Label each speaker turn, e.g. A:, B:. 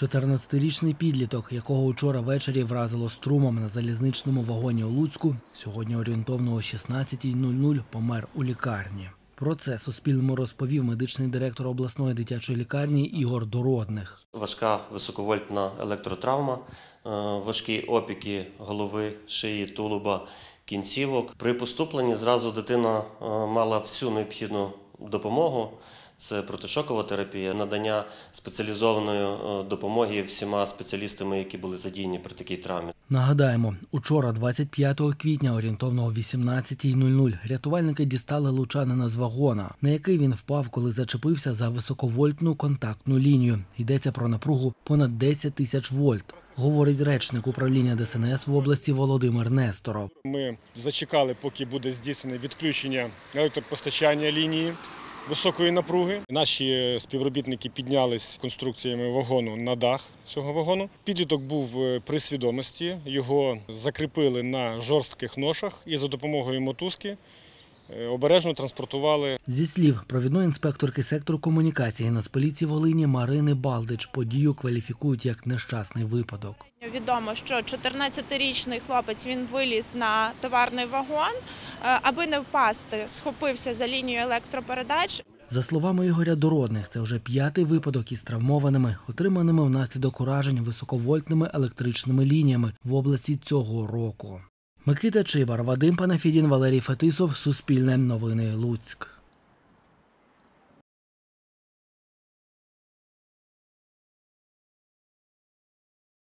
A: 14-річний підліток, якого вчора ввечері вразило струмом на залізничному вагоні у Луцьку, сьогодні орієнтовно о 16:00 помер у лікарні. Про це Суспільному розповів медичний директор обласної дитячої лікарні Ігор Дородних.
B: Важка високовольтна електротравма, важкі опіки голови, шиї, тулуба, кінцівок. При поступленні зразу дитина мала всю необхідну допомогу. Це протишокова терапія, надання спеціалізованої допомоги всіма спеціалістами, які були задіяні при такій травмі.
A: Нагадаємо, учора, 25 квітня, орієнтовно о 18:00, рятувальники дістали лучанина з вагона, на який він впав, коли зачепився за високовольтну контактну лінію. Йдеться про напругу понад 10 тисяч вольт, говорить речник управління ДСНС в області Володимир Несторов.
C: Ми зачекали, поки буде здійснене відключення електропостачання лінії високої напруги. Наші співробітники піднялись конструкціями вагону на дах цього вагону. Підліток був при свідомості, його закріпили на жорстких ношах і за допомогою мотузки обережно транспортували.
A: Зі слів провідної інспекторки сектору комунікації Нацполіції Волині Марини Балдич, подію кваліфікують як нещасний випадок.
D: Відомо, що 14-річний хлопець, він виліз на товарний вагон, аби не впасти, схопився за лінію електропередач.
A: За словами Ігоря Дородних, це вже 5-й випадок із травмованими, отриманими внаслідок уражень високовольтними електричними лініями в області цього року. Микита Чибар, Вадим Панафідін, Валерій Фетисов, Суспільне новини, Луцьк.